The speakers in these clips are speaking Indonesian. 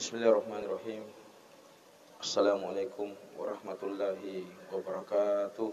Bismillahirrahmanirrahim. Assalamualaikum warahmatullahi wabarakatuh.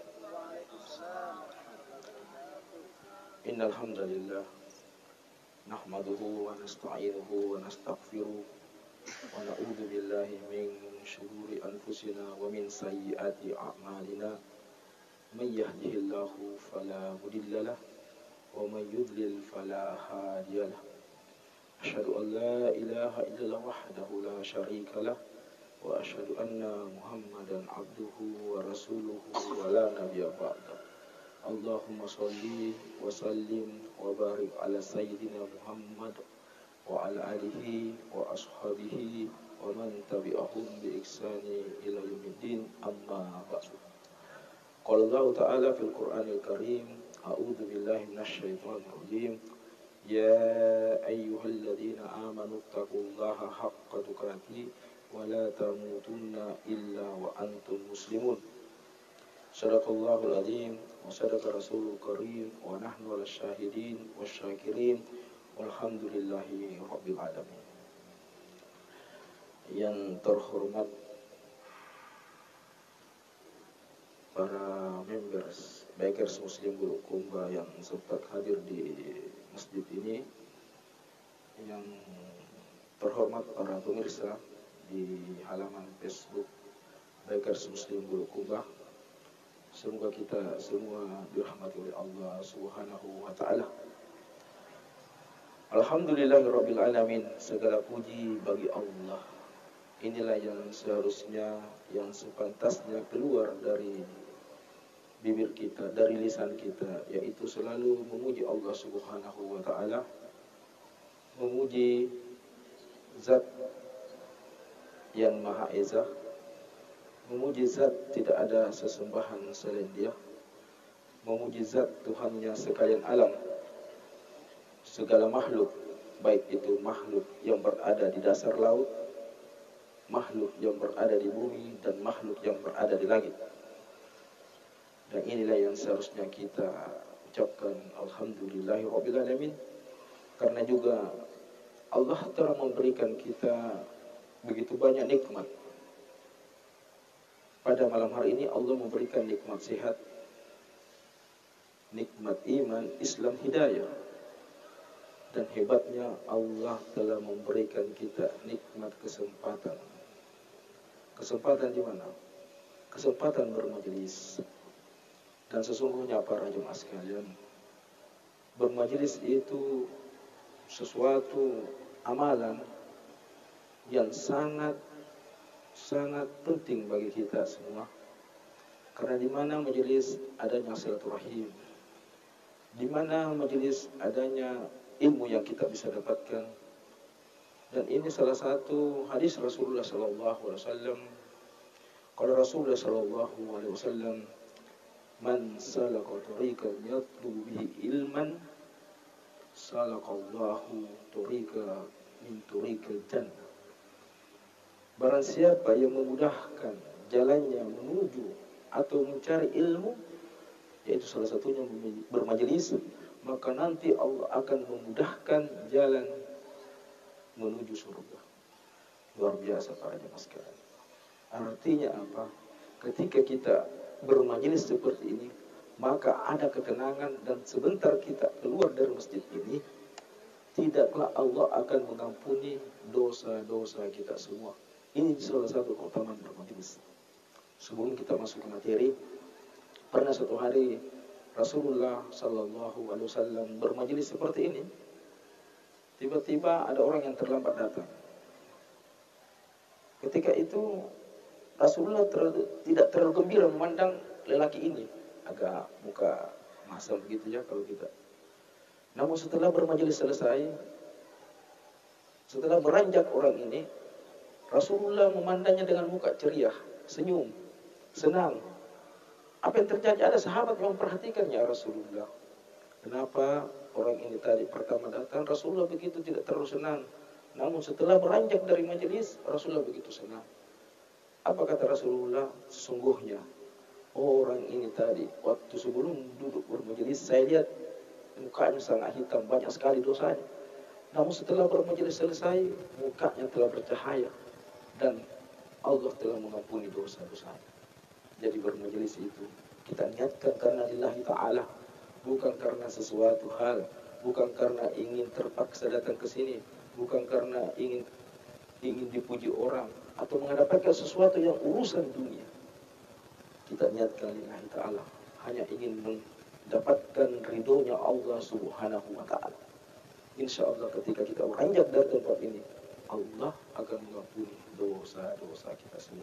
Innal hamdalillah nahmaduhu wa nasta'inuhu wa nastaghfiruh wa na'udzu billahi min shururi anfusina wa min sayyiati a'malina. May yahdihillahu fala mudilla lahu wa may yudlil fala hadiya lahu. Asyhadu an la ilaha illallah wahdahu la syarika lah wa asyhadu anna Muhammadan abduhu wa rasuluhu wa la nabiyya ba'da. Allahumma shalli wa sallim wa barik ala sayyidina Muhammad wa ala alihi wa ashabihi wa man tabi'ahum bi ihsani ila yaumiddin, amma ba'du. Qala Allah ta'ala fil Qur'anil Karim, a'udzu billahi minasy syaithanir rajim. Ya ayyuhalladzina amanu taqullaha haqqa tuqatih wa la tamutunna illa wa antum muslimun. Shadaqallahul azim wa sadaqa rasulul karim wa nahnu ala syahidin wa syakirin walhamdulillahi rabbil alamin. Yang terhormat para members Bikers Muslim Bulukumba yang sempat hadir di masjid ini, yang terhormat para pemirsa di halaman Facebook Bikers Muslim Bulukumba, semoga kita semua dirahmati oleh Allah Subhanahu wa taala. Alhamdulillahirabbil alamin, segala puji bagi Allah. Inilah yang seharusnya, yang sepantasnya keluar dari bibir kita, dari lisan kita, yaitu selalu memuji Allah Subhanahu wa taala, memuji Zat yang Maha Esa, memuji Zat tidak ada sesembahan selain Dia, memuji Zat Tuhannya sekalian alam, segala makhluk, baik itu makhluk yang berada di dasar laut, makhluk yang berada di bumi, dan makhluk yang berada di langit. Dan inilah yang seharusnya kita ucapkan alhamdulillahirabbil alamin, karena juga Allah telah memberikan kita begitu banyak nikmat. Pada malam hari ini Allah memberikan nikmat sehat, nikmat iman, Islam, hidayah. Dan hebatnya Allah telah memberikan kita nikmat kesempatan. Kesempatan di mana? Kesempatan bermajelis. Dan sesungguhnya para jemaah sekalian, bermajelis itu sesuatu amalan yang sangat penting bagi kita semua. Karena di mana majelis adanya silaturahim, di mana majelis adanya ilmu yang kita bisa dapatkan. Dan ini salah satu hadis Rasulullah sallallahu alaihi wasallam. Kalau Rasulullah sallallahu alaihi wasallam, man salaka tariqan yatlubu bihi ilman salaqallahu tariqa min tariqil jannah. Barang siapa yang memudahkan jalannya menuju atau mencari ilmu, yaitu salah satunya bermajelis, maka nanti Allah akan memudahkan jalan menuju surga. Luar biasa para jemaah sekalian. Artinya apa? Ketika kita bermajelis seperti ini, maka ada ketenangan, dan sebentar kita keluar dari masjid ini, tidaklah Allah akan mengampuni dosa-dosa kita semua. Ini salah satu keutamaan bermajelis. Sebelum kita masuk ke materi, pernah satu hari Rasulullah sallallahu alaihi wasallam bermajelis seperti ini. Tiba-tiba ada orang yang terlambat datang. Ketika itu Rasulullah tidak terlalu gembira memandang lelaki ini, agak muka masam begitu ya kalau kita. Namun setelah bermajelis selesai, setelah beranjak orang ini, Rasulullah memandangnya dengan muka ceria, senyum, senang. Apa yang terjadi? Ada sahabat yang memperhatikan, ya Rasulullah, kenapa orang ini tadi pertama datang Rasulullah begitu tidak terlalu senang, namun setelah beranjak dari majelis Rasulullah begitu senang. Apa kata Rasulullah? Sesungguhnya orang ini tadi waktu sebelum duduk bermajelis saya lihat mukanya sangat hitam, banyak sekali dosanya. Namun setelah bermajelis selesai, mukanya telah bercahaya dan Allah telah mengampuni dosa-dosa. Jadi bermajelis itu kita niatkan karena lillahi ta'ala, bukan karena sesuatu hal, bukan karena ingin terpaksa datang ke sini, bukan karena ingin dipuji orang atau mendapatkan sesuatu yang urusan dunia. Kita niatkan lillahi ta'ala, hanya ingin mendapatkan ridhonya Allah subhanahu wa ta'ala. Insya Allah ketika kita beranjak dari tempat ini, Allah akan mengampuni dosa-dosa kita semua.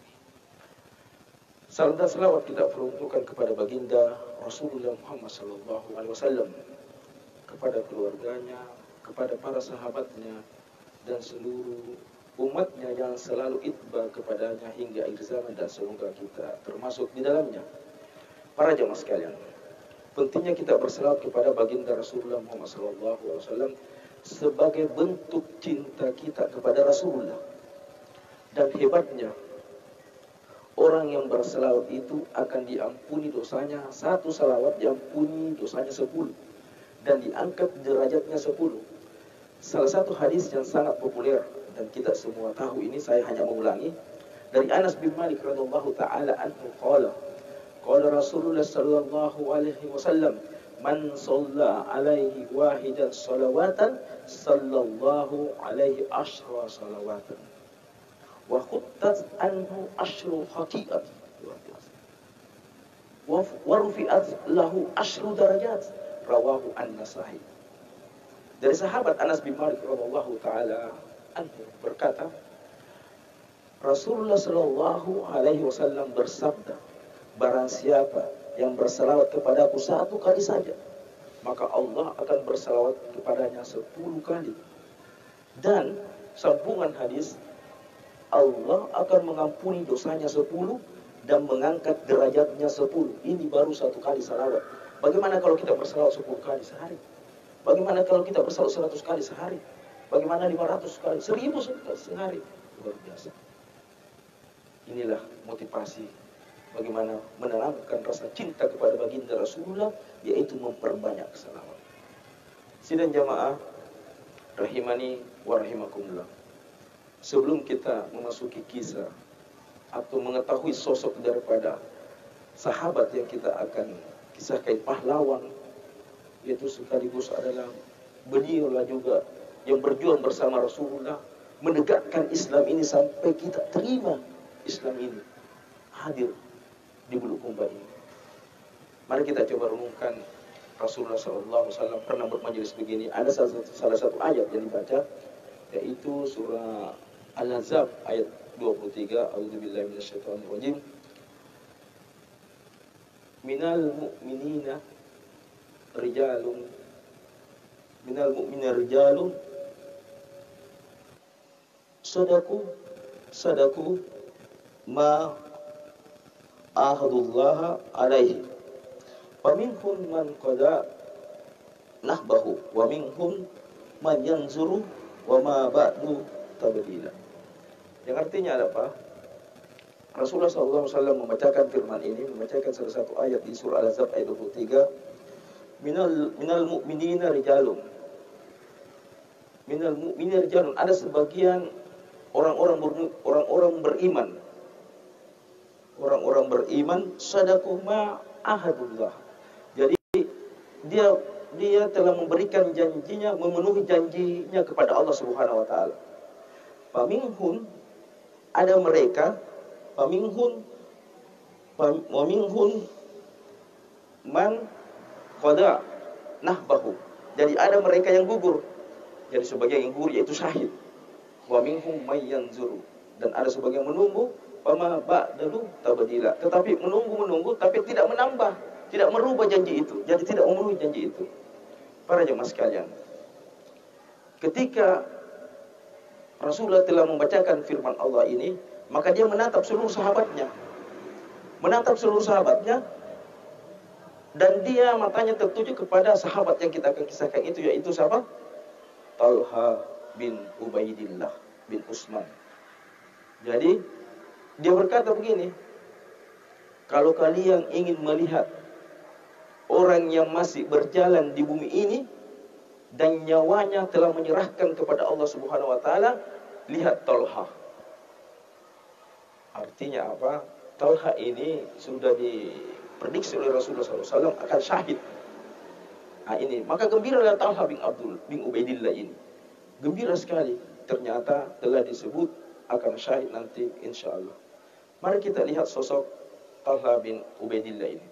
Salam dan selawat kita peruntukkan kepada baginda Rasulullah Muhammad SAW, kepada keluarganya, kepada para sahabatnya, dan seluruh umatnya yang selalu itba kepadanya hingga akhir zaman, dan semoga kita termasuk di dalamnya. Para jemaah sekalian, pentingnya kita berselawat kepada baginda Rasulullah Muhammad SAW sebagai bentuk cinta kita kepada Rasulullah. Dan hebatnya, orang yang berselawat itu akan diampuni dosanya. Satu salawat diampuni dosanya 10 dan diangkat derajatnya 10. Salah satu hadis yang sangat populer dan kita semua tahu ini, saya hanya mengulangi, dari Anas bin Malik radhiyallahu taala anhu qala Rasulullah sallallahu alaihi wasallam, man shalla alaihi wahidan salawatan sallallahu alaihi asyra salawatan wa khuttat anhu asyru khati'at wa rufi'at lahu asyru darajat, rawahu an-Nasa'i. Dari sahabat Anas bin Malik radhiyallahu taala anhu berkata, Rasulullah sallallahu alaihi wasallam bersabda, barang siapa yang berselawat kepadaku 1 kali saja, maka Allah akan berselawat kepadanya 10 kali. Dan sambungan hadis, Allah akan mengampuni dosanya 10 dan mengangkat derajatnya 10. Ini baru 1 kali salawat. Bagaimana kalau kita berselawat 10 kali sehari? Bagaimana kalau kita berselawat 100 kali sehari? Bagaimana 500 kali? 1000 kali sehari? Luar biasa. Inilah motivasi bagaimana menanamkan rasa cinta kepada baginda Rasulullah, yaitu memperbanyak salawat. Sidang jamaah rahimani wa rahimakumullah. Sebelum kita memasuki kisah atau mengetahui sosok daripada sahabat yang kita akan kisahkan, pahlawan, yaitu sekaligus adalah beliaulah juga yang berjuang bersama Rasulullah menegakkan Islam ini sampai kita terima Islam ini hadir di Bulukumba ini. Mari kita coba renungkan Rasulullah SAW pernah bermajelis begini. Ada salah satu ayat yang dibaca, yaitu surah Al-Ahzab ayat 23. A'udzubillahi minasyaitonirrajim. Minal mu'minina rijalun sadaku ma ahadullah alaihi wa minhum man qada nahbahu wa minhum man yanzuru wa ma ba'du tabdila. Yang artinya apa? Rasulullah SAW membacakan firman ini, membacakan salah satu ayat di surah Al-Ahzab ayat 23. Minal mu'minina rijalun. Minal mu'minina rijalun, ada sebagian orang-orang beriman. Orang-orang beriman sadaku ma ahadullah. Jadi dia telah memberikan janjinya, memenuhi janjinya kepada Allah Subhanahu wa taala. Faminhum, ada mereka, faminhum man qada nahbahu. Jadi ada mereka yang gugur. Jadi sebagian yang gugur yaitu syahid. Wa minhum may yanzuru, dan ada sebagian menunggu, fama ba'dalu tabdila. Tetapi menunggu tapi tidak menambah, tidak merubah janji itu. Jadi tidak memenuhi janji itu. Para jemaah sekalian, ketika Rasulullah telah membacakan firman Allah ini, maka dia menatap seluruh sahabatnya. Dan dia matanya tertuju kepada sahabat yang kita akan kisahkan itu, yaitu siapa? Talha bin Ubaidillah bin Utsman. Jadi dia berkata begini, kalau kalian ingin melihat orang yang masih berjalan di bumi ini dan nyawanya telah menyerahkan kepada Allah Subhanahu wa taala. Lihat Talha. Artinya apa? Talha ini sudah diprediksi oleh Rasulullah SAW akan syahid. Nah ini, maka gembiralah Talha bin Ubaidillah ini. Gembira sekali, ternyata telah disebut akan syahid nanti insyaallah. Mari kita lihat sosok Talha bin Ubaidillah ini.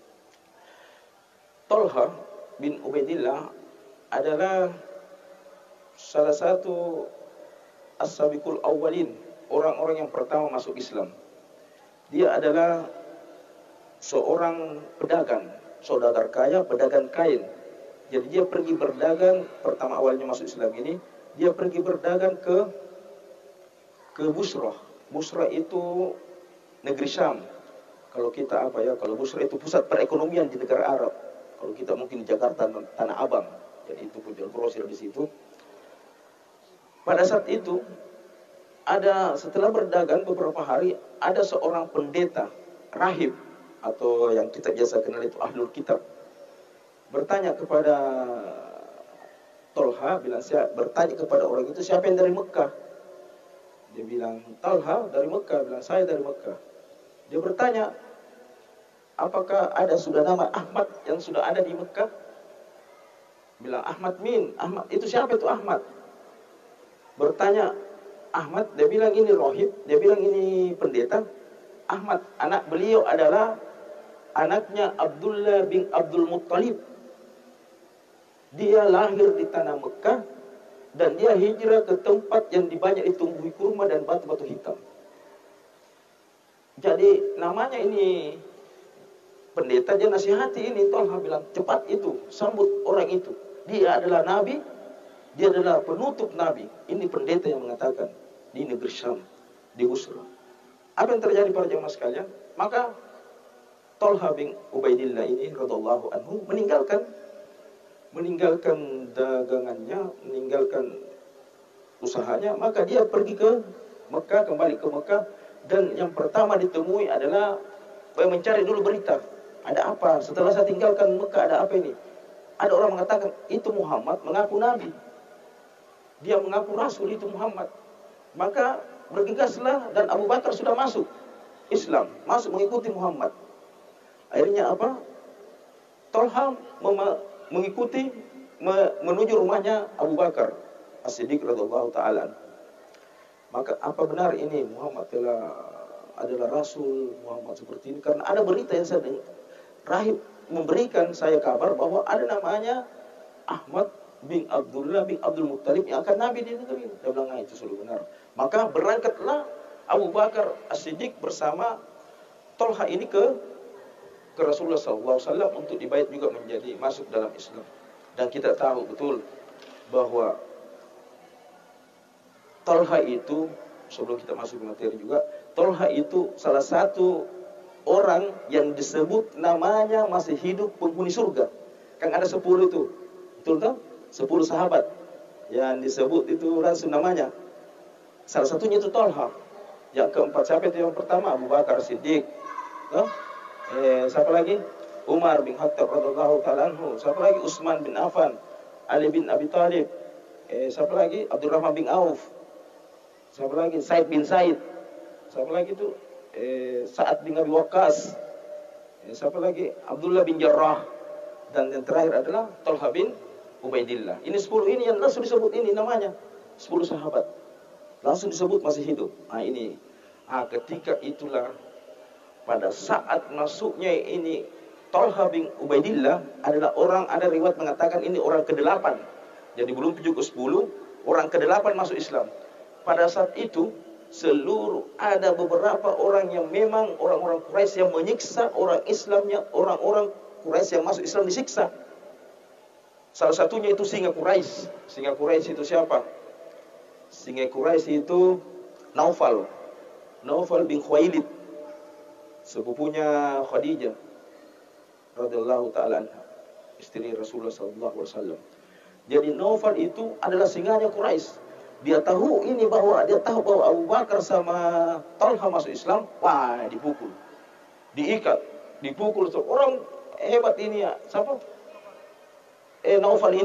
Talha bin Ubaidillah adalah salah satu as-sabiqul awwalin, orang-orang yang pertama masuk Islam. Dia adalah seorang pedagang, saudagar kaya, pedagang kain. Jadi dia pergi berdagang, pertama awalnya masuk Islam ini, dia pergi berdagang ke Busrah. Busrah itu negeri Syam. Kalau kita kalau Busrah itu pusat perekonomian di negara Arab. Kalau kita mungkin di Jakarta, Tanah Abang. Jadi itu penjual grosir di situ. Pada saat itu, setelah berdagang beberapa hari, ada seorang pendeta, rahib, atau yang kita biasa kenal itu ahlul kitab, bertanya kepada Talha, bertanya kepada orang itu, siapa yang dari Mekah? Dia bilang, Talha dari Mekah. Bilang, saya dari Mekah. Dia bertanya, apakah sudah nama Ahmad yang sudah ada di Mekah? Bilang, Ahmad itu siapa itu Ahmad? Bertanya, Ahmad, dia bilang ini rohib, dia bilang ini pendeta. Ahmad, anak beliau adalah anaknya Abdullah bin Abdul Muttalib. Dia lahir di tanah Mekah dan dia hijrah ke tempat yang banyak ditumbuhi kurma dan batu-batu hitam. Jadi namanya ini pendeta, dia nasihati ini. Talha bilang, cepat itu, sambut orang itu. Dia adalah nabi, dia adalah penutup nabi. Ini pendeta yang mengatakan di negeri Syam, di Busrah. Apa yang terjadi para jemaah sekalian? Maka Talha bin Ubaidillah ini radhiyallahu anhu meninggalkan dagangannya, meninggalkan usahanya, maka dia pergi ke Mekah, kembali ke Mekah, dan yang pertama ditemui adalah mencari dulu berita. Ada apa? Setelah saya tinggalkan Mekah, ada apa ini? Ada orang mengatakan, itu Muhammad mengaku nabi. Dia mengaku rasul, itu Muhammad. Maka bergegaslah, dan Abu Bakar sudah masuk Islam, masuk mengikuti Muhammad. Akhirnya apa? Talha mengikuti menuju rumahnya Abu Bakar As-Siddiq radhiyallahu taala. Maka apa benar ini Muhammad adalah rasul, Muhammad seperti ini? Karena ada berita yang saya dengar, rahib memberikan saya kabar bahwa ada namanya Ahmad bin Abdullah bin Abdul Muttalib yang akan nabi di negeri ini. Dia bilang, itu selalu benar. Maka berangkatlah Abu Bakar As-Siddiq bersama Talha ini ke Rasulullah SAW untuk dibayat juga menjadi masuk dalam Islam. Dan kita tahu betul bahwa Talha itu, sebelum kita masuk ke materi juga, Talha itu salah satu orang yang disebut namanya masih hidup penghuni surga. Kan ada 10 itu, betul tak? 10 sahabat yang disebut itu langsung namanya. Salah satunya itu Talha. Yang keempat siapa itu? Yang pertama Abu Bakar Siddiq. Siapa lagi? Umar bin Khattab radhiyallahu ta'ala anhu. Siapa lagi? Utsman bin Affan, Ali bin Abi Thalib. Siapa lagi? Abdurrahman bin Auf. Siapa lagi? Said bin Said. Siapa lagi itu? Sa'ad bin Abi Waqqas. Siapa lagi? Abdullah bin Jarrah. Dan yang terakhir adalah Talha bin Ubaidillah. Ini 10 ini yang langsung disebut ini namanya. 10 sahabat. Langsung disebut masih hidup. Nah ini. Ketika itulah pada saat masuknya ini Talha bin Ubaidillah adalah ada riwayat mengatakan ini orang ke-8. Jadi belum 7 ke 10, orang ke-8 masuk Islam. Pada saat itu ada beberapa orang yang memang orang-orang Quraisy yang menyiksa orang Islamnya, orang-orang Quraisy yang masuk Islam disiksa. Salah satunya itu singa Quraisy. Singa Quraisy itu siapa? Singa Quraisy itu Naufal bin Khuwailid, sepupunya Khadijah radhiyallahu ta'ala anha, istri Rasulullah sallallahu alaihi wasallam. Jadi Naufal itu adalah singanya Quraisy. Dia tahu bahwa Abu Bakar sama Talha masuk Islam, wah dipukul, diikat, dipukul. Orang hebat ini ya, siapa? Naufal ini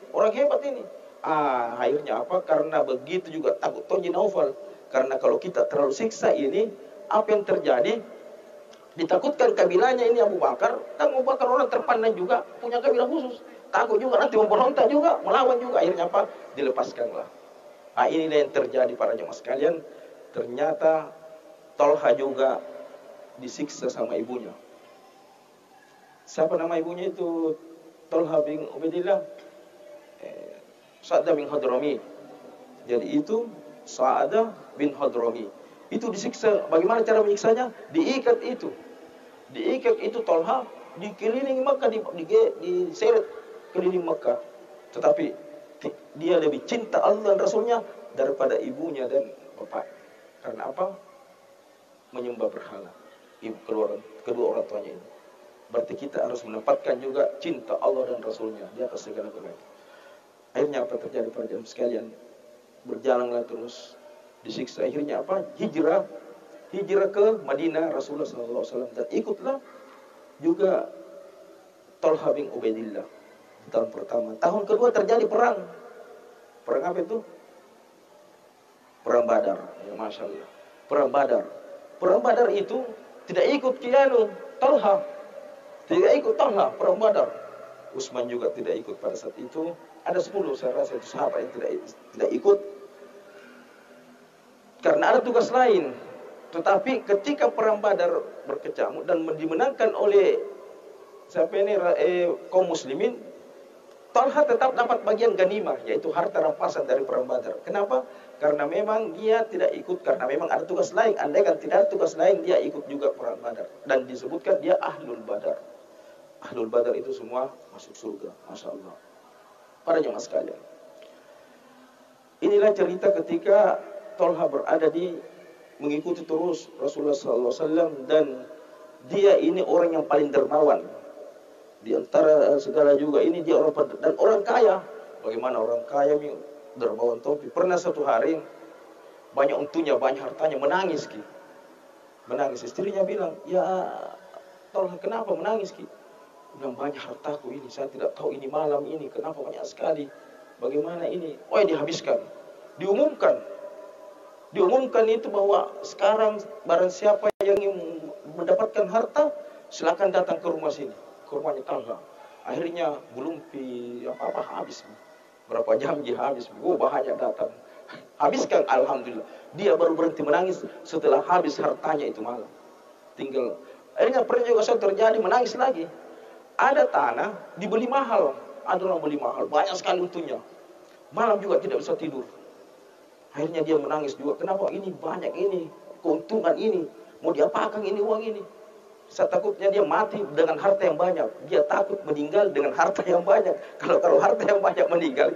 orang hebat ini. Akhirnya apa? Karena begitu juga takut Tonji Naufal. Karena kalau kita terlalu siksa ini, apa yang terjadi? Ditakutkan kabilahnya ini Abu Bakar. Dan Abu Bakar orang terpandang juga, punya kabilah khusus. Takut juga nanti memberontak juga, melawan juga. Akhirnya apa? Dilepaskanlah. Inilah yang terjadi para jemaah sekalian. Ternyata Tolha juga disiksa sama ibunya. Siapa nama ibunya itu? Tolha bin Ubaidillah, Sa'dah bin Hadrami. Jadi itu Sa'dah bin Hadrami. Itu disiksa. Bagaimana cara menyiksanya? Diikat itu Tolha, dikelilingi Makkah, diseret keliling Makkah. Tetapi dia lebih cinta Allah dan Rasulnya daripada ibunya dan bapak. Karena apa? Menyembah berhala. Kedua orang tuanya ini. Berarti kita harus menempatkan juga cinta Allah dan Rasulnya di atas segala-galanya. Akhirnya apa terjadi pada jemaah sekalian? Berjalanlah terus, disiksa. Akhirnya apa? Hijrah ke Madinah Rasulullah SAW. Dan ikutlah juga Tolha bin Ubaidillah. Tahun pertama. Tahun kedua terjadi perang. Perang apa itu? Perang Badar. Ya, Masya Allah. Perang Badar. Perang Badar itu tidak ikut Tolha. Tidak ikut Tolha, perang Badar. Utsman juga tidak ikut pada saat itu. Ada 10 saya rasa itu sahabat yang tidak ikut. Karena ada tugas lain. Tetapi ketika perang Badar berkecamuk dan dimenangkan oleh kaum muslimin, Tolha tetap dapat bagian ganimah, yaitu harta rampasan dari perang Badar. Kenapa? Karena memang dia tidak ikut, karena memang ada tugas lain. Andai kan tidak ada tugas lain, dia ikut juga perang Badar. Dan disebutkan dia Ahlul Badar. Ahlul Badar itu semua masuk surga. Masya Allah. Para jemaah sekalian, inilah cerita ketika Tolha berada mengikuti terus Rasulullah SAW. Dan dia ini orang yang paling dermawan. Di antara segala juga ini dia orang dan orang kaya. Bagaimana orang kaya dermawan topi. Pernah satu hari banyak untunya, banyak hartanya, menangis Ki. Menangis. Istrinya bilang, "Ya Tolha, kenapa menangis Ki?" Bilang, "Banyak hartaku ini, saya tidak tahu ini malam ini kenapa banyak sekali. Bagaimana ini?" Dihabiskan. Diumumkan itu bahwa sekarang barang siapa yang ingin mendapatkan harta, silakan datang ke rumah sini, ke rumahnya Tolha. Akhirnya belum apa-apa habis. Berapa jam dia habis. Banyak datang. Habiskan, alhamdulillah. Dia baru berhenti menangis setelah habis hartanya itu malam. Tinggal. Akhirnya pernah juga terjadi menangis lagi. Ada tanah dibeli mahal. Ada orang beli mahal. Banyak sekali untungnya. Malam juga tidak bisa tidur. Akhirnya dia menangis juga. Kenapa ini banyak ini? Keuntungan ini. Mau diapakan ini uang ini? Saya takutnya dia mati dengan harta yang banyak. Dia takut meninggal dengan harta yang banyak. Kalau harta yang banyak meninggal,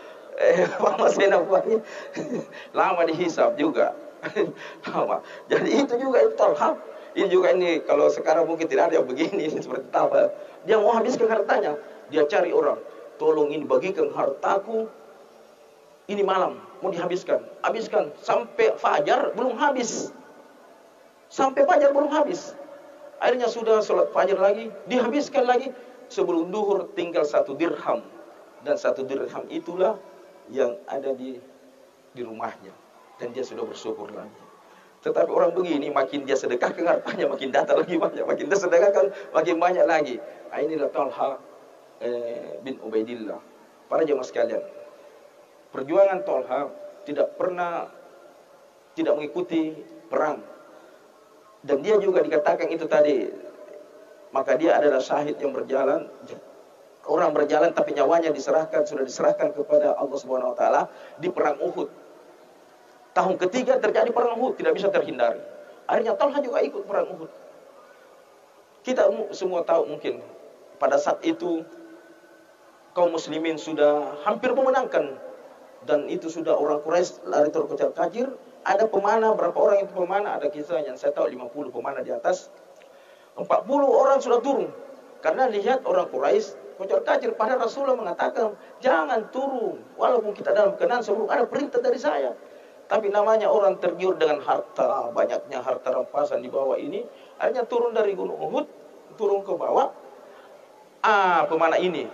lama dihisap juga. Lama. Jadi itu juga Tolha. Ini juga ini kalau sekarang mungkin tidak ada yang begini seperti Tolha. Dia mau habiskan hartanya. Dia cari orang. Tolong ini bagikan hartaku. Ini malam mau dihabiskan. Habiskan sampai fajar belum habis. Sampai fajar belum habis. Akhirnya sudah sholat fajar lagi, dihabiskan lagi. Sebelum duhur tinggal 1 dirham. Dan 1 dirham itulah yang ada di rumahnya. Dan dia sudah bersyukur lagi. Tetapi orang begini, makin dia sedekahkan hartanya, makin datang lagi banyak. Makin dia sedekahkan, makin banyak lagi. Inilah Tolha bin Ubaidillah. Para jemaah sekalian, perjuangan Tolha tidak mengikuti perang. Dan dia juga dikatakan itu tadi, maka dia adalah syahid yang berjalan. Orang berjalan tapi nyawanya sudah diserahkan kepada Allah Subhanahu wa taala di perang Uhud. Tahun ketiga terjadi perang Uhud, tidak bisa terhindari. Akhirnya Tolha juga ikut perang Uhud. Kita semua tahu mungkin pada saat itu kaum muslimin sudah hampir memenangkan. Dan itu sudah orang Quraisy lari terkocar-kacir. Ada pemanah, berapa orang itu pemanah? Ada kisah yang saya tahu 50 pemanah di atas. 40 orang sudah turun. Karena lihat orang Quraisy kocar-kacir. Padahal Rasulullah mengatakan, jangan turun. Walaupun kita dalam keadaan sebelum ada perintah dari saya. Tapi namanya orang tergiur dengan harta. Banyaknya harta rampasan di bawah ini. Akhirnya turun dari Gunung Uhud. Turun ke bawah. Pemanah ini.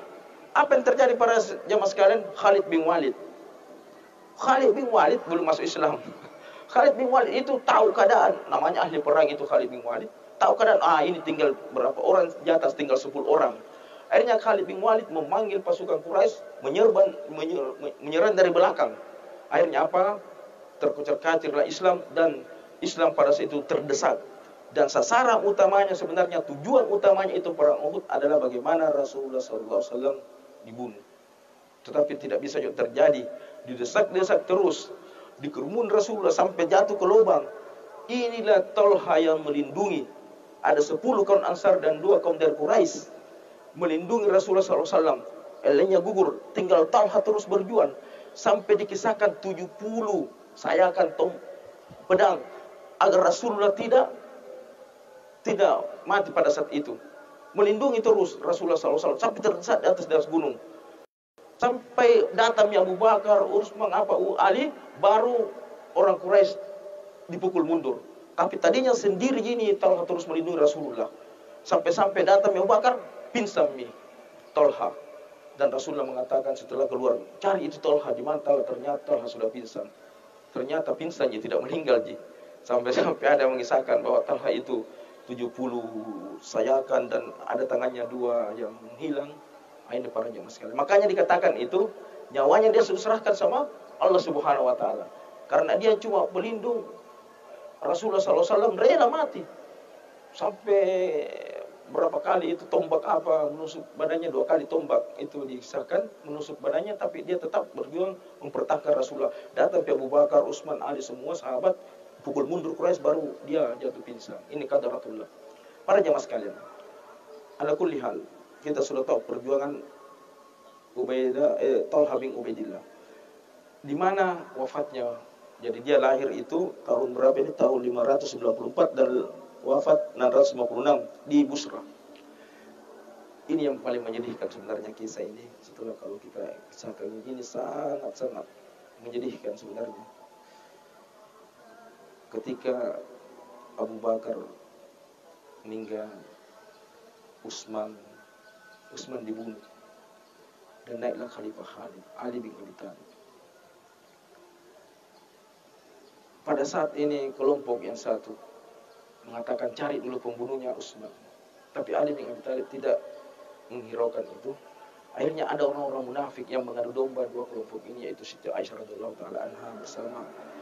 Apa yang terjadi pada jamaah sekalian? Khalid bin Walid. Khalid bin Walid belum masuk Islam. Khalid bin Walid itu tahu keadaan, namanya ahli perang itu Khalid bin Walid. Tahu keadaan, ini tinggal berapa orang di atas, tinggal 10 orang. Akhirnya Khalid bin Walid memanggil pasukan Quraisy menyerang dari belakang. Akhirnya apa? Terkocar-kacirlah Islam, dan Islam pada saat itu terdesak. Dan sasaran utamanya, sebenarnya tujuan utamanya itu perang Uhud adalah bagaimana Rasulullah SAW dibunuh. Tetapi tidak bisa juga terjadi. Didesak-desak terus, dikerumun Rasulullah sampai jatuh ke lubang. Inilah Talha yang melindungi. Ada 10 kaum Ansar dan 2 kaum dari Quraisy melindungi Rasulullah SAW. Lainnya gugur, tinggal Talha terus berjuang sampai dikisahkan 70 sayakan pedang agar Rasulullah tidak mati pada saat itu. Melindungi terus Rasulullah SAW sampai terdesak di atas gunung. Sampai datangnya Abu Bakar, Utsman, Ali, baru orang Quraisy dipukul mundur. Tapi tadinya sendiri ini Talha terus melindungi Rasulullah. Sampai-sampai datangnya Abu Bakar, pingsan Talha. Dan Rasulullah mengatakan setelah keluar, cari itu Talha di mana? Ternyata Talha sudah pingsan. Ternyata pingsan, dia tidak meninggal. Sampai-sampai ada yang mengisahkan bahwa Talha itu 70 sayakan dan ada tangannya 2 yang hilang. Ini para jemaah sekalian. Makanya dikatakan itu nyawanya dia sudah serahkan sama Allah Subhanahu wa taala. Karena dia cuma pelindung Rasulullah SAW, rela mati. Sampai berapa kali itu tombak menusuk badannya, 2 kali tombak itu disahkan menusuk badannya, tapi dia tetap berjuang mempertahankan Rasulullah. Datang Abu Bakar, Utsman, Ali, semua sahabat pukul mundur Quraisy, baru dia jatuh pingsan. Ini qadaratullah. Para jemaah sekalian, ala kulli hal, kita sudah tahu perjuangan Talha bin Ubaidillah. Di mana wafatnya? Jadi dia lahir itu tahun berapa ini? Tahun 594 dan wafat 656 di Busra. Ini yang paling menyedihkan sebenarnya kisah ini. Setelah kalau kita kisahkan ini sangat-sangat menyedihkan sebenarnya. Ketika Abu Bakar meninggal, Utsman dibunuh, dan naiklah Khalifah Khalid, Ali bin Abi Thalib. Pada saat ini kelompok yang satu mengatakan cari dulu pembunuhnya Utsman, tapi Ali bin Abi Thalib tidak menghiraukan itu. Akhirnya ada orang-orang munafik yang mengadu domba 2 kelompok ini, yaitu Siti Aisyah radhiyallahu taala anha bersama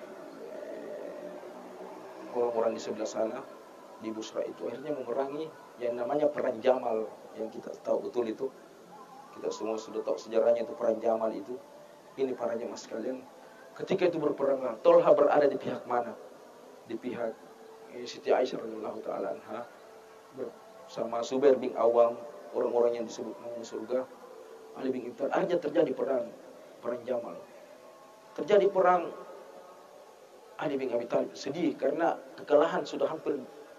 orang-orang di sebelah sana di Busra itu. Akhirnya memerangi yang namanya perang Jamal, yang kita tahu betul itu. Kita semua sudah tahu sejarahnya itu, perang Jamal itu. Ini para jemaah sekalian, ketika itu berperang, Talha berada di pihak mana? Di pihak Siti Aisyah radhiyallahu taala anha bersama Zubair bin Awam, orang-orang yang disebut namanya surga, Ali bin Abi Thalib. Akhirnya terjadi perang Jamal. Terjadi perang. Ali bin Abi Thalib sedih karena kekalahan sudah hampir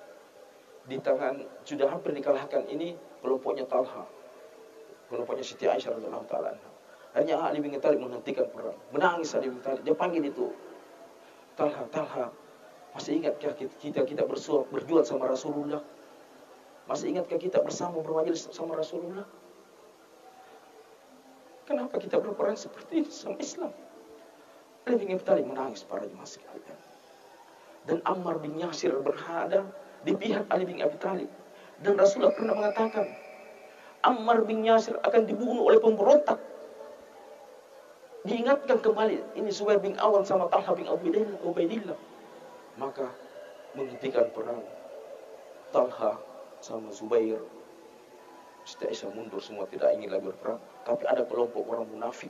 dikalahkan ini kelompoknya Talha, kelompoknya Siti Aisyah radhiyallahu taala anha. Akhirnya Ali bin Abi Thalib menghentikan perang. Menangis Ali bin Abi Thalib. Dia panggil itu Talha, masih ingatkah kita berjuang sama Rasulullah? Masih ingatkah kita bersama bermajelis sama Rasulullah? Kenapa kita berperang seperti ini sama Islam? Ali bin Abi Thalib menangis para jemaah sekalian. Dan Ammar bin Yasir berada di pihak Ali bin Abi Thalib. Dan Rasulullah pernah mengatakan, Ammar bin Yasir akan dibunuh oleh pemberontak. Diingatkan kembali, ini Zubair bin Awam sama Talha bin Ubaidillah. Maka menghentikan perang. Talha sama Zubair, Siti Aisyah mundur semua, tidak ingin lagi berperang. Tapi ada kelompok orang munafik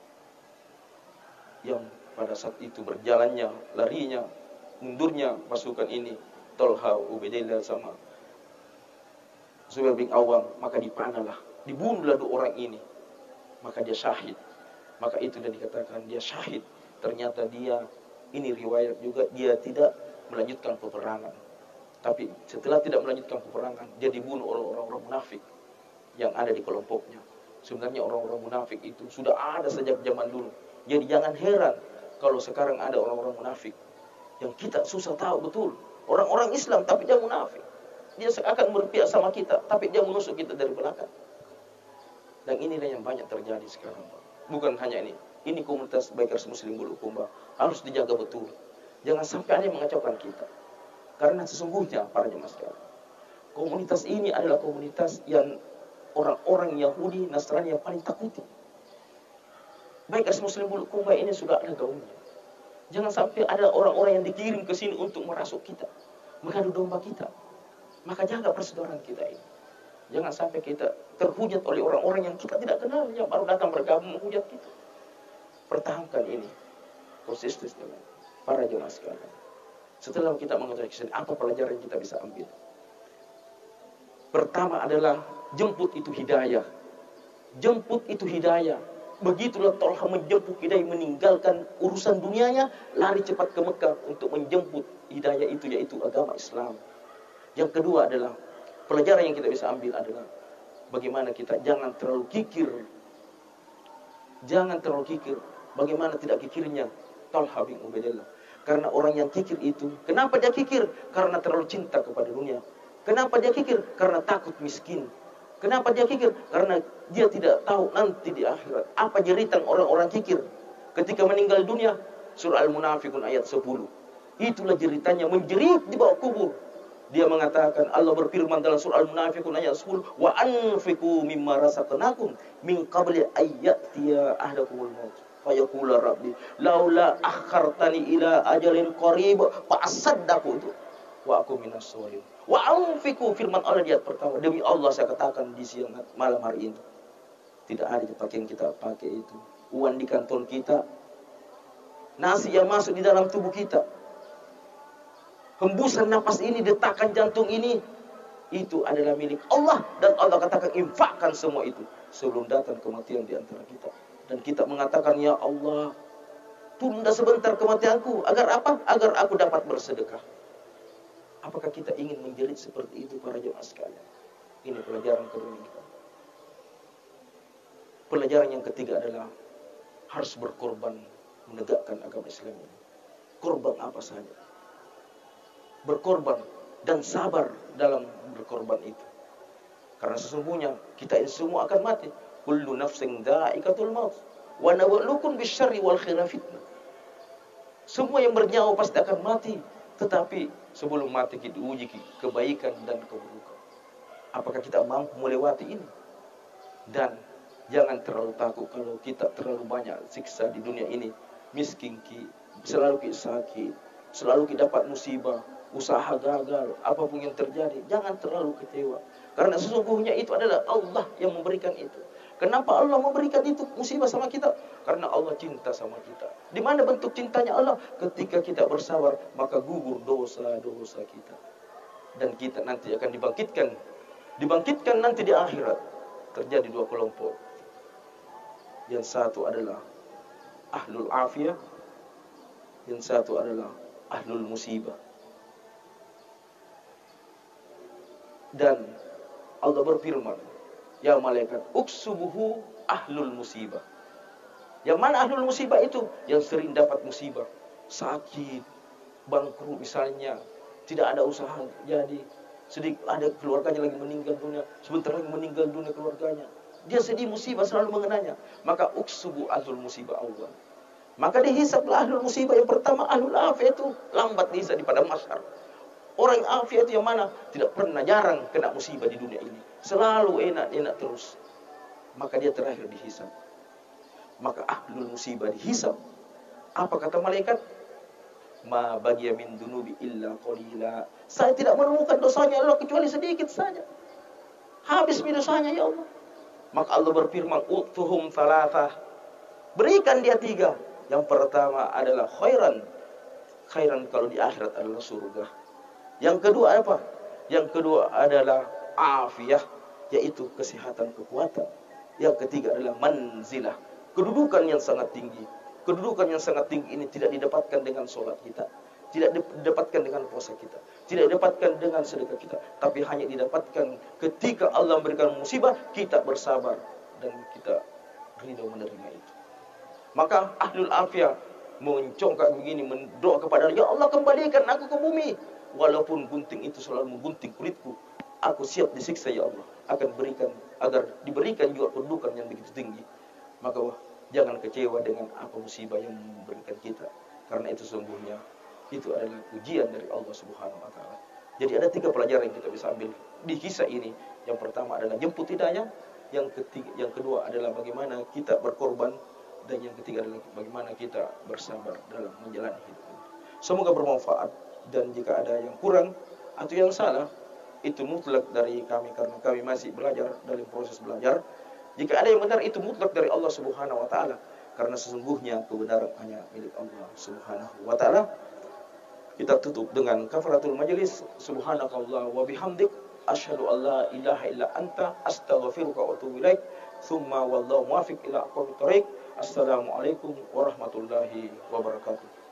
yang pada saat itu berjalannya, larinya, mundurnya pasukan ini, Talha, Ubaidillah sama Zubair bin Awam, maka dipanalah, dibunuhlah 2 orang ini. Maka dia syahid. Maka itu dan dikatakan dia syahid. Ternyata dia, ini riwayat juga, dia tidak melanjutkan peperangan. Tapi setelah tidak melanjutkan peperangan, dia dibunuh oleh orang-orang munafik yang ada di kelompoknya. Sebenarnya orang-orang munafik itu sudah ada sejak zaman dulu. Jadi jangan heran kalau sekarang ada orang-orang munafik yang kita susah tahu betul. Orang-orang Islam tapi dia munafik. Dia akan berpihak sama kita, tapi dia menusuk kita dari belakang. Dan inilah yang banyak terjadi sekarang, Pak. Bukan hanya ini. Ini komunitas Bikers Muslim Bulukumba harus dijaga betul. Jangan sampai ada yang mengacaukan kita. Karena sesungguhnya para jemaah sekalian, komunitas ini adalah komunitas yang orang-orang Yahudi, Nasrani yang paling takuti. Bikers Muslim Bulukumba ini sudah ada gaungnya. Jangan sampai ada orang-orang yang dikirim ke sini untuk merasuk kita, mengadu domba kita. Maka jaga persaudaraan kita ini. Jangan sampai kita terhujat oleh orang-orang yang kita tidak kenal, yang baru datang bergabung menghujat kita. Pertahankan ini konsisten dengan para jemaah sekalian. Setelah kita mengetahui kesini, apa pelajaran yang kita bisa ambil? Pertama adalah jemput itu hidayah. Jemput itu hidayah. Begitulah Tolha menjemput hidayah, meninggalkan urusan dunianya, lari cepat ke Mekah untuk menjemput hidayah itu, yaitu agama Islam. Yang kedua adalah pelajaran yang kita bisa ambil adalah bagaimana kita jangan terlalu kikir. Jangan terlalu kikir. Bagaimana tidak kikirnya Tolha bin Ubaidillah. Karena orang yang kikir itu, kenapa dia kikir? Karena terlalu cinta kepada dunia. Kenapa dia kikir? Karena takut miskin. Kenapa dia kikir? Karena dia tidak tahu nanti di akhirat apa jeritan orang-orang kikir ketika meninggal dunia. Surah Al-Munafikun ayat 10. Itulah jeritannya, menjerit di bawah kubur. Dia mengatakan, Allah berfirman dalam surah Al-Munafikun ayat 10, wa anfiqu mimma razaqnakum min qabli ayyatiya ahdakumul maut. Fayaqula rabbi laula akhartani ila ajalin qarib fa asaddaqu wa aku minas sholihin. Wa anfiqu, firman Allah di ayat pertama, demi Allah saya katakan di siang malam hari ini. Tidak ada pakaian kita pakai itu, uang di kantong kita, nasi yang masuk di dalam tubuh kita, hembusan napas ini, detakan jantung ini, itu adalah milik Allah. Dan Allah katakan infakkan semua itu sebelum datang kematian di antara kita. Dan kita mengatakan, ya Allah, tunda sebentar kematianku. Agar apa? Agar aku dapat bersedekah. Apakah kita ingin menjerit seperti itu para jemaah sekalian? Ini pelajaran kedua kita. Pelajaran yang ketiga adalah harus berkorban menegakkan agama Islam ini. Korban apa saja. Berkorban dan sabar dalam berkorban itu. Karena sesungguhnya kita ini semua akan mati. Kullu nafsin dha'iqatul maut wa nabluukum bisyarri wal khairi fitnah. Semua yang bernyawa pasti akan mati, tetapi sebelum mati kita uji kebaikan dan keburukan. Apakah kita mampu melewati ini? Dan jangan terlalu takut kalau kita terlalu banyak siksa di dunia ini. Miskin selalu kita sakit, selalu kita dapat musibah, usaha gagal, apapun yang terjadi, jangan terlalu kecewa. Karena sesungguhnya itu adalah Allah yang memberikan itu. Kenapa Allah memberikan itu musibah sama kita? Karena Allah cinta sama kita. Di mana bentuk cintanya Allah? Ketika kita bersabar, maka gugur dosa-dosa kita. Dan kita nanti akan dibangkitkan. Dibangkitkan nanti di akhirat. Terjadi dua kelompok. Yang satu adalah ahlul afiyah. Yang satu adalah ahlul musibah. Dan Allah berfirman, ya malaikat, uksubuhu ahlul musibah. Yang mana ahlul musibah itu? Yang sering dapat musibah, sakit, bangkrut misalnya, tidak ada usaha jadi, sedih, ada keluarganya lagi meninggal dunia, sebentar lagi meninggal dunia keluarganya, dia sedih, musibah selalu mengenanya. Maka uksubu ahlul musibah Allah. Maka dihisablah ahlul musibah. Yang pertama ahlul afiyah, itu lambat dihisab di padang mahsyar. Orang yang afiat itu yang mana? Tidak pernah, jarang kena musibah di dunia ini. Selalu enak-enak terus. Maka dia terakhir dihisab. Maka ahlul musibah dihisab. Apa kata malaikat? Ma bagiya min dunubi illa qalila. Saya tidak menemukan dosanya Allah kecuali sedikit saja. Habis dosanya ya Allah. Maka Allah berfirman, utuhum thalathah. Berikan dia 3. Yang pertama adalah khairan. Khairan kalau di akhirat adalah surga. Yang kedua apa? Yang kedua adalah afiyah, yaitu kesehatan, kekuatan. Yang ketiga adalah manzilah, kedudukan yang sangat tinggi. Kedudukan yang sangat tinggi ini tidak didapatkan dengan sholat kita, tidak didapatkan dengan puasa kita, tidak didapatkan dengan sedekah kita, tapi hanya didapatkan ketika Allah memberikan musibah, kita bersabar dan kita ridho menerima itu. Maka ahlul afiyah mencongkak begini, mendoa kepada Allah, ya Allah kembalikan aku ke bumi. Walaupun gunting itu selalu menggunting kulitku, aku siap disiksa ya Allah. agar diberikan juga kedudukan yang begitu tinggi, maka jangan kecewa dengan apa musibah yang memberikan kita, karena itu sesungguhnya itu adalah ujian dari Allah Subhanahu wa taala. Jadi ada 3 pelajaran yang kita bisa ambil di kisah ini. Yang pertama adalah jemput hidayah, yang kedua adalah bagaimana kita berkorban, dan yang ketiga adalah bagaimana kita bersabar dalam menjalani hidup ini. Semoga bermanfaat, dan jika ada yang kurang atau yang salah, itu mutlak dari kami karena kami masih belajar, dalam proses belajar. Jika ada yang benar, itu mutlak dari Allah Subhanahu wa taala, karena sesungguhnya kebenaran hanya milik Allah Subhanahu wa taala. Kita tutup dengan kafaratul majelis. Subhanakallah wa bihamdik, asyhadu an la ilaha illa anta, astaghfiruka wa atubu ilaik. Tsumma wallahu muwaffiq ila aqwamit thoriq. Assalamualaikum warahmatullahi wabarakatuh.